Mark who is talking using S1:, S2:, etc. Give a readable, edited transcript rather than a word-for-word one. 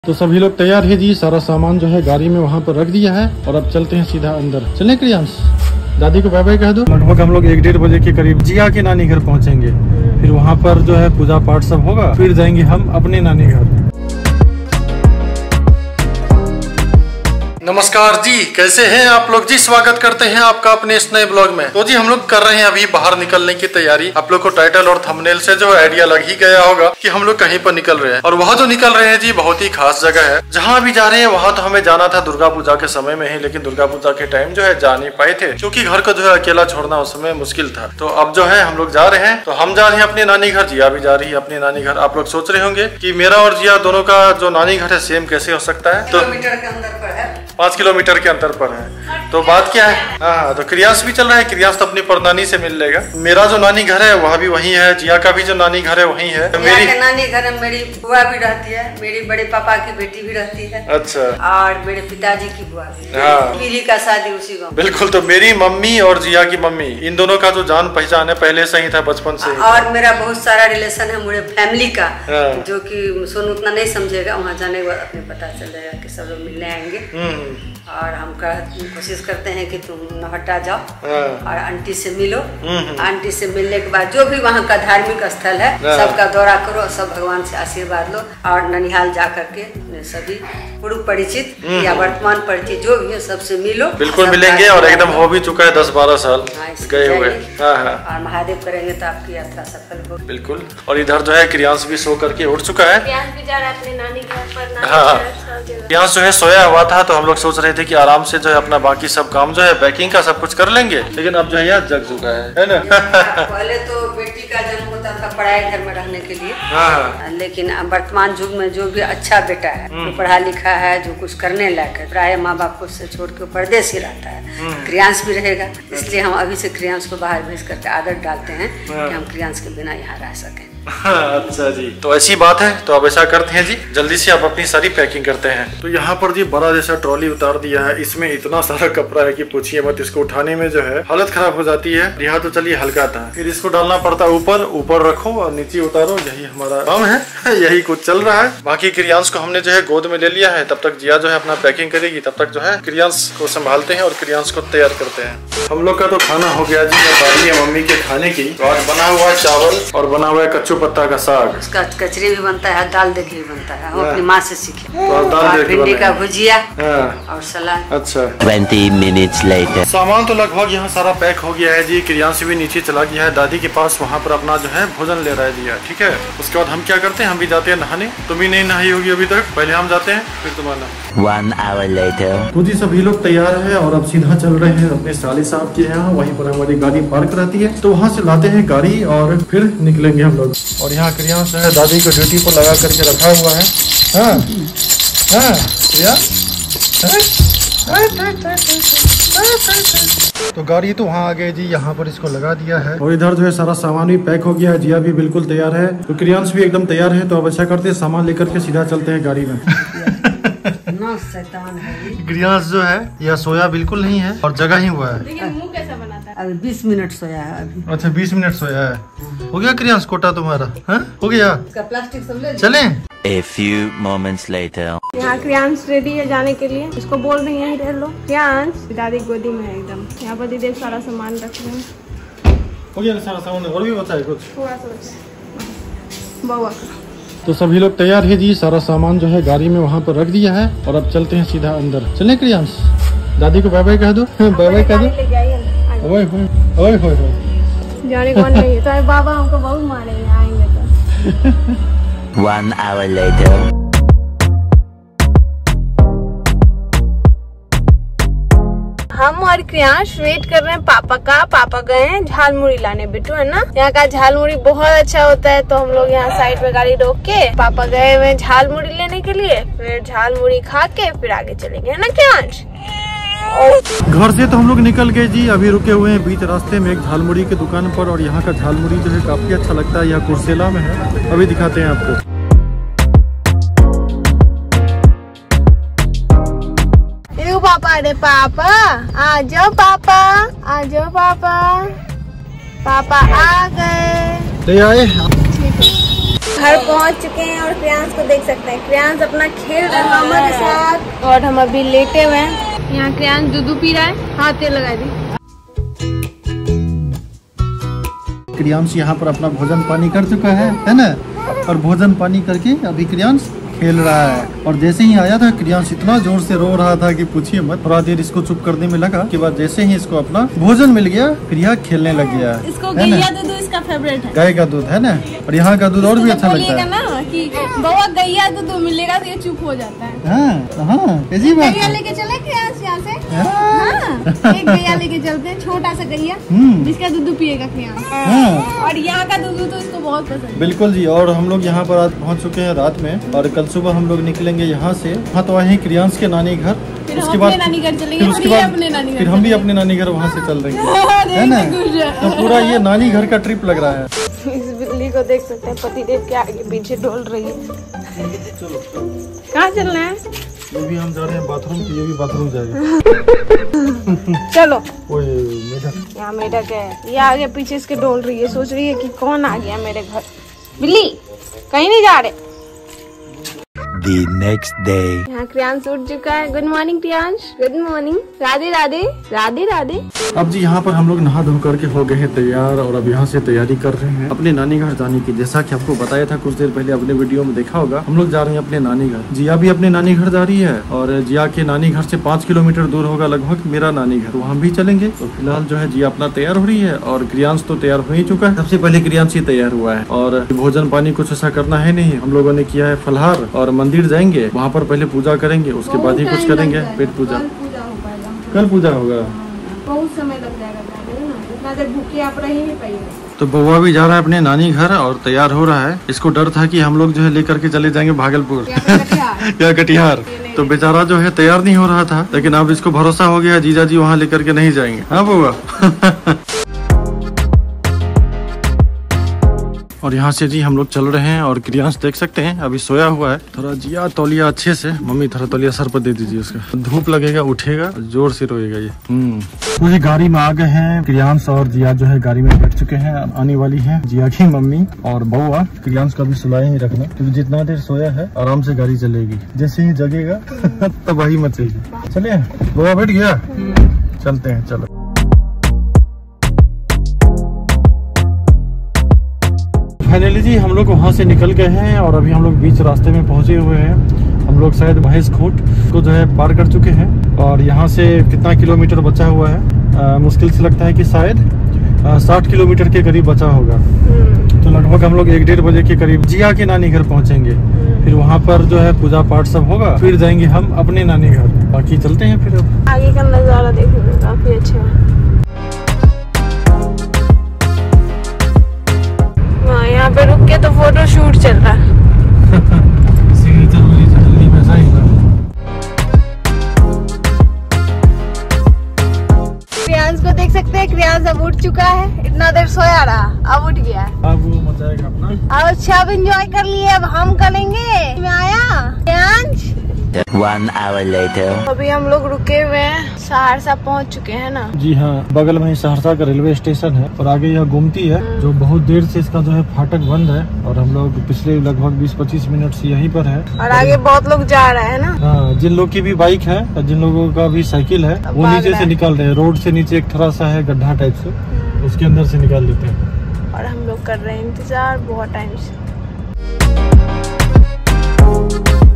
S1: तो सभी लोग तैयार है जी। सारा सामान जो है गाड़ी में वहाँ पर रख दिया है और अब चलते हैं सीधा अंदर। चलें क्रियांश, दादी को बाय बाय कह दो। लगभग हम लोग 1-1:30 बजे के करीब जिया के नानी घर पहुँचेंगे। फिर वहाँ पर जो है पूजा पाठ सब होगा, फिर जाएंगे हम अपने नानी घर। नमस्कार जी, कैसे हैं आप लोग जी। स्वागत करते हैं आपका अपने इस नए ब्लॉग में। तो जी हम लोग कर रहे हैं अभी बाहर निकलने की तैयारी। आप लोग को टाइटल और थंबनेल से जो आइडिया लग ही गया होगा कि हम लोग कहीं पर निकल रहे हैं। और वहाँ जो निकल रहे हैं जी बहुत ही खास जगह है। जहाँ भी जा रहे हैं वहाँ तो हमें जाना था दुर्गा पूजा के समय में ही, लेकिन दुर्गा पूजा के टाइम जो है जा नहीं पाए थे क्योंकि घर को जो है अकेला छोड़ना उस समय मुश्किल था। तो अब जो है हम लोग जा रहे हैं। तो हम जा रहे हैं अपने नानी घर, जिया भी जा रही है अपने नानी घर। आप लोग सोच रहे होंगे कि मेरा और जिया दोनों का जो नानी घर है सेम कैसे हो सकता है। तो 5 किलोमीटर के अंतर पर है। तो बात क्या है, हाँ तो क्रियांश भी चल रहा है। क्रियांश तो अपनी परनानी से मिल लेगा। मेरा जो नानी घर है वह भी वही है, जिया का भी जो नानी घर है वही है।
S2: मेरी नानी घर में मेरी बुआ भी रहती है, मेरी बड़े पापा की बेटी भी रहती है।
S1: अच्छा।
S2: और मेरे पिताजी की बुआ भी।
S1: हाँ।
S2: मेरी का शादी उसी गाँव।
S1: बिल्कुल। तो मेरी मम्मी और जिया की मम्मी, इन दोनों का जो जान पहचान है पहले से ही था, बचपन से।
S2: और मेरा बहुत सारा रिलेशन है मेरे फैमिली का, जो कि सोनू उतना नहीं समझेगा। वहाँ जाने के बाद अपने पता चल जाएगा कि सब लोग मिलने आएंगे। और हम कोशिश करते हैं कि तुम नहट्टा जाओ और आंटी से मिलो। आंटी से मिलने के बाद जो भी वहाँ का धार्मिक स्थल है सबका दौरा करो, सब भगवान से आशीर्वाद लो। और ननिहाल जा करके सभी पूर्व परिचित या वर्तमान परिचित जो भी है सबसे मिलो।
S1: बिल्कुल मिलेंगे। और एकदम हो भी चुका है 10-12 साल गए हुए।
S2: और महादेव करेंगे तो आपकी यात्रा सफल हो।
S1: बिल्कुल। और इधर जो है क्रियांश भी सो करके उठ चुका है। हाँ, क्रियांश जो है सोया हुआ था। तो हम लोग सोच रहे थे कि आराम से जो है अपना बाकी सब काम जो है पैकिंग का सब कुछ कर लेंगे, लेकिन अब जो है यार जग चुका है ना।
S2: पहले तो बेटी का जन्म होता था पढ़ाई घर में रहने के लिए। हाँ। लेकिन वर्तमान युग में जो भी अच्छा बेटा है, जो पढ़ा लिखा है, जो कुछ करने लायक है, प्राय माँ बाप को से छोड़ के परदेश ही रहता है। क्रियांश भी रहेगा, इसलिए हम अभी से क्रियांश को बाहर भेज करके आदत डालते हैं कि हम क्रियांश के बिना यहाँ रह सकें।
S1: अच्छा जी, तो ऐसी बात है। तो अब ऐसा करते हैं जी, जल्दी से आप अपनी सारी पैकिंग करते हैं। तो यहाँ पर जी बड़ा जैसा ट्रॉली उतार दिया है। इसमें इतना सारा कपड़ा है कि पूछिए मत। इसको उठाने में जो है हालत खराब हो जाती है। यहाँ तो चलिए हल्का था, फिर इसको डालना पड़ता है ऊपर। ऊपर रखो और नीचे उतारो, यही हमारा काम है। यही कुछ चल रहा है। बाकी क्रियांश को हमने जो है गोद में ले लिया है। तब तक जिया जो है अपना पैकिंग करेगी, तब तक जो है क्रियांश को संभालते हैं और क्रियांश को तैयार करते हैं। हम लोग का तो खाना हो गया जी। बारी है मम्मी के खाने की। तो आज बना हुआ चावल और बना हुआ कच्चू पत्ता का साग।
S2: उसका कचरी भी बनता है, दाल देखी भी बनता है। हम अपनी माँ से सीखे।
S1: और
S2: भिंडी का भुजिया और सलाद।
S1: अच्छा।
S3: 20 minutes later।
S1: सामान तो लगभग यहाँ सारा पैक हो गया है जी। क्रियांश भी नीचे चला गया है दादी के पास, वहाँ पर अपना जो है भोजन ले रहा है दिया। ठीक है, उसके बाद हम क्या करते हैं, हम भी जाते हैं नहाने। तुम भी नहीं नहाई होगी अभी तक, पहले हम जाते हैं फिर तुम्हारा।
S3: 1 hour later।
S1: तो जी सभी लोग तैयार है और अब सीधा चल रहे हैं अपने साली साहब के यहाँ। वहीं पर हमारी गाड़ी पार्क रहती है, तो वहाँ से लाते हैं गाड़ी और फिर निकलेंगे हम लोग। और यहाँ क्रियांश है दादी को ड्यूटी पर लगा करके रखा हुआ है। हाँ हाँ तो गाड़ी तो वहाँ आ गई जी, यहाँ पर इसको लगा दिया है। और इधर जो है सारा सामान भी पैक हो गया है। जिया भी बिल्कुल तैयार है, तो क्रियांश भी एकदम तैयार है। तो अब ऐसा करते हैं, सामान लेकर के सीधा चलते हैं गाड़ी में।
S2: शैतान है
S1: क्रियांश जो है यह सोया बिल्कुल नहीं है और जगह ही हुआ है।
S2: मुँह कैसा बनाता है? अभी 20 मिनट सोया है अभी।
S1: अच्छा 20 मिनट सोया है। हो गया क्रियांश कोटा तुम्हारा? हो गया।
S2: प्लास्टिक सब ले
S1: चले।
S3: A few moments later।
S4: यहाँ क्रियांश रेडी है जाने के लिए। इसको बोल रही है रह लो। क्रियांश दादी गोदी में है एकदम। यहाँ पर दीदी सारा सामान रख रहे हैं।
S1: हो गया सारा सामान, और भी बचा है कुछ
S4: थोड़ा सा बाबा का।
S1: तो सभी लोग तैयार है जी। सारा सामान जो है गाड़ी में वहाँ पर रख दिया है और अब चलते हैं सीधा अंदर। चले क्रियांश, दादी को बाय बाय कह दो। बाय बाय कह दो। ओए होए होए
S4: जाने कौन नहीं है तो बाबा हमको बहुत मारेंगे आएंगे तो।
S3: 1 hour later।
S4: हम और क्रियांश वेट कर रहे हैं पापा का। पापा गए हैं झालमुड़ी लाने, बिट्टू है ना, यहाँ का झालमुड़ी बहुत अच्छा होता है। तो हम लोग यहाँ साइड में गाड़ी रोक के पापा गए हुए झालमुड़ी लेने के लिए। फिर झालमुड़ी खा के फिर आगे चलेंगे, है ना क्रियांश।
S1: घर से तो हम लोग निकल गए जी। अभी रुके हुए हैं बीच रास्ते में एक झालमुड़ी की दुकान पर। और यहाँ का झालमुड़ी जो है काफी अच्छा लगता है। यह कुर्सेला में है, अभी दिखाते हैं आपको।
S4: पापा, अरे पापा आ जाओ, पापा आ जाओ, पापा पापा आ गए।
S1: ले आए।
S4: घर पहुंच चुके हैं और क्रियांश को देख सकते हैं। क्रियांश अपना खेल रहा है मामा के साथ और हम अभी लेटे हुए हैं। यहाँ क्रियांश दूध पी रहा है। हाथ तेल लगा दी।
S1: क्रियांश यहाँ पर अपना भोजन पानी कर चुका है ना। और भोजन पानी करके अभी क्रियांश खेल रहा है। और जैसे ही आया था क्रियांश इतना जोर से रो रहा था कि पूछिए मत। थोड़ा देर इसको चुप करने में लगा के बाद जैसे ही इसको अपना भोजन मिल गया फिर यह खेलने लग गया।
S4: इसको गैया दूध इसका फेवरेट है।
S1: गाय का दूध है ना। और यहाँ का दूध और भी अच्छा लगता है
S4: ना कि बउआ गैया दूध मिलेगा तो ये चुप हो जाता है।
S1: हाँ, ऐसी बात।
S4: गैया लेके चले क्रियांश यहाँ से। एक गैया लेके चलते हैं, छोटा सा गैया जिसका दूध पिएगा क्रियांश। और यहाँ का दूध तो इसको बहुत पसंद है।
S1: बिल्कुल जी। और हम लोग यहाँ पर आज पहुँच चुके हैं रात में और कल सुबह हम लोग निकलेंगे यहाँ से। हाँ तो वहीं क्रियांश के नानी घर। उसके बाद
S4: नानी घर चलेंगे।
S1: फिर उसके बाद फिर हम भी अपने नानी घर वहाँ से चल रहे हैं, है ना। तो पूरा ये नानी घर का ट्रिप लग रहा है।
S4: इस बिल्ली को देख सकते हैं, पतिदेव के आगे पीछे डोल रही है। कहाँ चलना है?
S1: ये भी हम जा रहे हैं बाथरूम, ये भी बाथरूम जाएगा।
S4: चलो।
S1: ओए मेढक।
S4: यहाँ मेढक है, ये आगे पीछे इसके डोल रही है। सोच रही है कि कौन आ गया मेरे घर। बिल्ली कहीं नहीं जा रहे।
S3: The next day.
S4: यहाँ क्रियांश उठ चुका है। Good morning Kriyansh. Good morning. Radhe Radhe. Radhe Radhe.
S1: अब जी यहाँ पर हम लोग नहा धो करके हो गए हैं तैयार और अब यहाँ से तैयारी कर रहे हैं अपने नानी घर जाने की। जैसा कि आपको बताया था कुछ देर पहले अपने वीडियो में देखा होगा, हम लोग जा रहे हैं अपने नानी घर। जिया भी अपने नानी घर जा रही है और जिया के नानी घर से 5 किलोमीटर दूर होगा लगभग मेरा नानी घर, वहाँ भी चलेंगे। तो फिलहाल जो है जिया अपना तैयार हो रही है और क्रियांश तो तैयार हो ही चुका है। सबसे पहले क्रियांश ही तैयार हुआ है और भोजन पानी कुछ ऐसा करना है नहीं। हम लोगों ने किया है फलाहार और मंदिर जाएंगे, वहाँ पर पहले पूजा करेंगे, उसके बाद ही कुछ करेंगे पेट पूजा। कल पूजा होगा।
S4: बहुत समय लग जाएगा, इतना देर भूखे आप रह ही नहीं पाइए।
S1: तो बउआ भी जा रहा है अपने नानी घर और तैयार हो रहा है। इसको डर था कि हम लोग जो है लेकर के चले जाएंगे भागलपुर या कटिहार। तो बेचारा जो है तैयार नहीं हो रहा था, लेकिन अब इसको भरोसा हो गया जीजा जी वहाँ लेकर के नहीं जाएंगे। हाँ बउआ। और यहाँ से जी हम लोग चल रहे हैं और क्रियांश देख सकते हैं अभी सोया हुआ है। थोड़ा जिया तौलिया अच्छे से, मम्मी थोड़ा तौलिया सर पर दे दीजिए उसका। धूप लगेगा उठेगा जोर से रोएगा ये। मुझे गाड़ी में आ गए हैं। क्रियांश और जिया जो है गाड़ी में बैठ चुके हैं। आने वाली है जिया की मम्मी और बउआ। क्रियांश का भी सुलाए ही रखना क्योंकि जितना देर सोया है आराम से गाड़ी चलेगी, जैसे ही जगेगा तबाही मचेगी। चलिए बउआ बैठ गया, चलते हैं। चलो फाइनली जी हम लोग वहाँ से निकल गए हैं और अभी हम लोग बीच रास्ते में पहुँचे हुए हैं। हम लोग शायद महेश खूट को जो है पार कर चुके हैं और यहाँ से कितना किलोमीटर बचा हुआ है मुश्किल से लगता है कि शायद 60 किलोमीटर के करीब बचा होगा। तो लगभग हम लोग 1-1:30 बजे के करीब जिया के नानी घर पहुँचेंगे। फिर वहाँ पर जो है पूजा पाठ सब होगा, फिर जाएंगे हम अपने नानी घर। बाकी चलते हैं फिर।
S4: आगे का नज़ारा देखने में काफी अच्छा है। यहाँ पे रुक के तो फोटो शूट चल रहा है। क्रियांश को देख सकते हैं, क्रियांश अब उठ चुका है। इतना देर सोया रहा, अब उठ गया।
S1: अब वो मचाएगा अपना।
S4: अब अच्छा एंजॉय कर लिए, अब हम करेंगे। मैं आया क्रियांश।
S3: 1 hour later.
S4: अभी हम लोग रुके हुए हैं, सहरसा पहुंच चुके हैं ना।
S1: जी हाँ, बगल में ही सहरसा का रेलवे स्टेशन है और आगे यह गोमती है जो बहुत देर से इसका जो है फाटक बंद है और हम लोग पिछले लगभग 20-25 मिनट से यहीं पर है।
S4: और आगे बहुत लोग जा रहे हैं ना।
S1: हाँ, जिन लोग की भी बाइक है और जिन लोगों का भी साइकिल है वो नीचे से निकाल रहे हैं। रोड से नीचे एक थोड़ा सा है गड्ढा टाइप से, उसके अंदर से निकाल लेते हैं।
S4: और हम लोग कर रहे हैं इंतजार बहुत टाइम से।